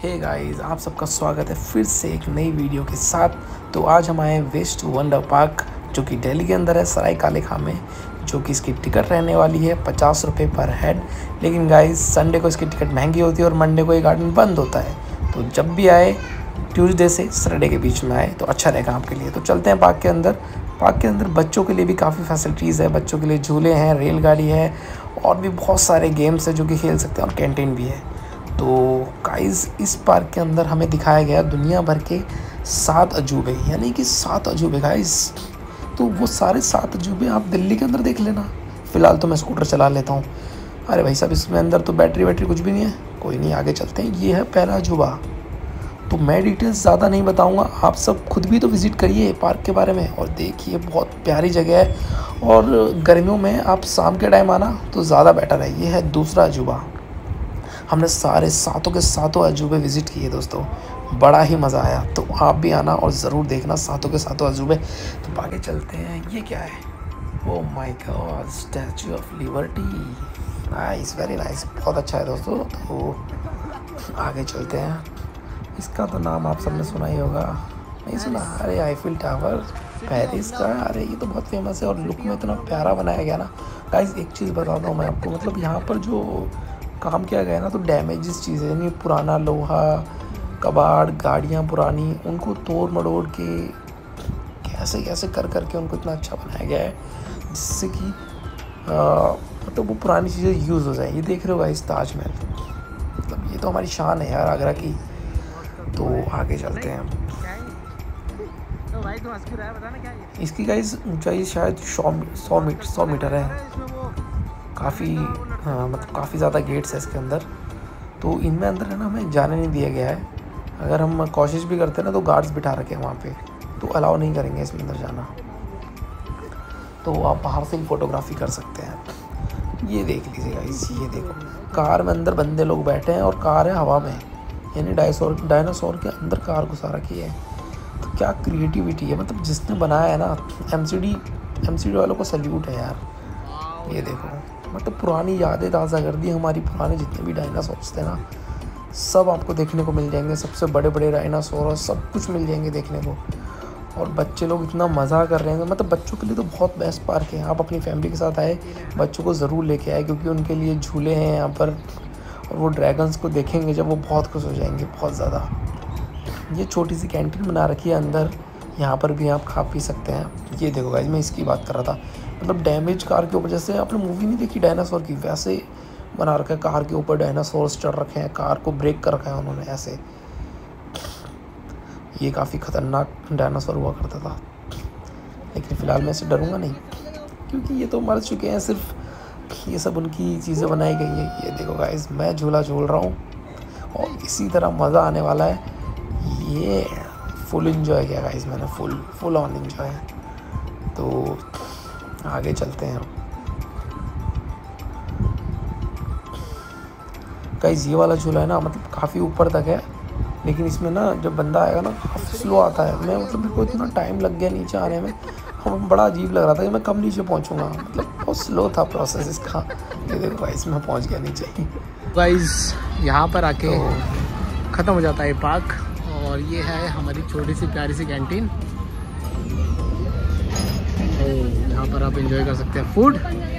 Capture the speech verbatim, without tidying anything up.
Hey guys, आप सबका स्वागत है फिर से एक नई वीडियो के साथ। तो आज हम आए वेस्ट वंडर पार्क जो कि दिल्ली के अंदर है, सराय काले खां में, जो कि इसकी टिकट रहने वाली है पचास रुपये पर हेड। लेकिन गाइस संडे को इसकी टिकट महंगी होती है और मंडे को ये गार्डन बंद होता है। तो जब भी आए ट्यूसडे से सैटरडे के बीच में आए तो अच्छा रहेगा आपके लिए। तो चलते हैं पार्क के अंदर। पार्क के अंदर बच्चों के लिए भी काफ़ी फैसिलिटीज़ है। बच्चों के लिए झूले हैं, रेलगाड़ी है और भी बहुत सारे गेम्स हैं जो कि खेल सकते हैं, और कैंटीन भी है। तो गाइस इस पार्क के अंदर हमें दिखाया गया दुनिया भर के सात अजूबे, यानी कि सात अजूबे गाइस। तो वो सारे सात अजूबे आप दिल्ली के अंदर देख लेना। फ़िलहाल तो मैं स्कूटर चला लेता हूँ। अरे भाई साहब, इसमें अंदर तो बैटरी वैटरी कुछ भी नहीं है। कोई नहीं, आगे चलते हैं। ये है पहला अजूबा। तो मैं डिटेल्स ज़्यादा नहीं बताऊंगा, आप सब खुद भी तो विज़िट करिए पार्क के बारे में और देखिए, बहुत प्यारी जगह है। और गर्मियों में आप शाम के टाइम आना तो ज़्यादा बेटर है। ये है दूसरा अजूबा। हमने सारे सातों के सातों अजूबे विज़िट किए दोस्तों, बड़ा ही मज़ा आया। तो आप भी आना और ज़रूर देखना सातों के सातों अजूबे। तो आगे चलते हैं। ये क्या है? Oh my God, Statue of Liberty. Nice, very nice, बहुत अच्छा है दोस्तों। तो आगे चलते हैं। इसका तो नाम आप सबने सुना ही होगा, नहीं सुना? अरे आईफिल टावर पेरिस का। अरे ये तो बहुत फेमस है और लुक में इतना प्यारा बनाया गया ना। गाइस एक चीज़ बताता हूँ मैं आपको, मतलब यहाँ पर जो काम किया गया ना, तो डैमेजेस चीज़ें, यानी पुराना लोहा, कबाड़, गाड़ियाँ पुरानी, उनको तोड़ मड़ोड़ के कैसे कैसे कर करके उनको इतना अच्छा बनाया गया है जिससे कि मतलब तो वो पुरानी चीज़ें यूज़ हो जाए। ये देख रहे हो गाइस ताजमहल, मतलब ये तो हमारी शान है यार आगरा की। तो आगे चलते हैं। इसकी गाइस ऊंचाई शायद सौ सौ मीटर सौ मीटर है। काफ़ी हाँ, मतलब काफ़ी ज़्यादा गेट्स है इसके अंदर। तो इनमें अंदर है ना, हमें जाने नहीं दिया गया है। अगर हम कोशिश भी करते हैं ना तो गार्ड्स बिठा रखे हैं वहाँ पे, तो अलाउ नहीं करेंगे इसमें अंदर जाना। तो आप बाहर से ही फ़ोटोग्राफी कर सकते हैं। ये देख लीजिए गाइस, ये देखो, कार में अंदर बंदे लोग बैठे हैं और कार है हवा में, यानी डायनासोर डायनासोर के अंदर कार घुसा रखी है। तो क्या क्रिएटिविटी है, मतलब जिसने बनाया है ना, M C D M C D वालों को सल्यूट है यार। ये देखो, मतलब पुरानी यादें ताज़ा कर दी हमारी। पुराने जितने भी डायनासोर्स थे ना, सब आपको देखने को मिल जाएंगे। सबसे बड़े बड़े डायनासोर सब कुछ मिल जाएंगे देखने को। और बच्चे लोग इतना मज़ा कर रहे हैं, मतलब बच्चों के लिए तो बहुत बेस्ट पार्क है। आप अपनी फैमिली के साथ आए, बच्चों को ज़रूर लेके आए, क्योंकि उनके लिए झूले हैं यहाँ पर। और वो ड्रैगन्स को देखेंगे जब, वो बहुत खुश हो जाएंगे, बहुत ज़्यादा। ये छोटी सी कैंटीन बना रखी है अंदर, यहाँ पर भी आप खा पी सकते हैं। ये देखो गाइस, मैं इसकी बात कर रहा था, मतलब डैमेज कार के ऊपर, जैसे आपने मूवी नहीं देखी डायनासोर की, वैसे बना रखा है। कार के ऊपर डायनासोर चढ़ रखे हैं, कार को ब्रेक कर रखा है उन्होंने ऐसे। ये काफ़ी ख़तरनाक डायनासोर हुआ करता था, लेकिन फ़िलहाल मैं इससे डरूंगा नहीं, क्योंकि ये तो मर चुके हैं। सिर्फ ये सब उनकी चीज़ें बनाई गई है। ये देखो गाइस, मैं झूला झूल रहा हूँ और इसी तरह मज़ा आने वाला है। ये फुल एंजॉय किया गाइस मैंने, फुल फुल ऑन एंजॉय। तो आगे चलते हैं गाइस। ये वाला झूला है ना, मतलब काफ़ी ऊपर तक है, लेकिन इसमें ना जब बंदा आएगा ना काफ़ी स्लो आता है। मैं मतलब मेरे को इतना टाइम लग गया नीचे आने में, हम बड़ा अजीब लग रहा था कि मैं कब नीचे पहुंचूंगा, मतलब बहुत स्लो था प्रोसेस इसका। ये देखो गाइस, मैं पहुंच गया नीचे। गाइस यहाँ पर आके तो ख़त्म हो जाता है ये पार्क, और ये है हमारी छोटी सी प्यारी सी कैंटीन। यहाँ पर आप एंजॉय कर सकते हैं फूड।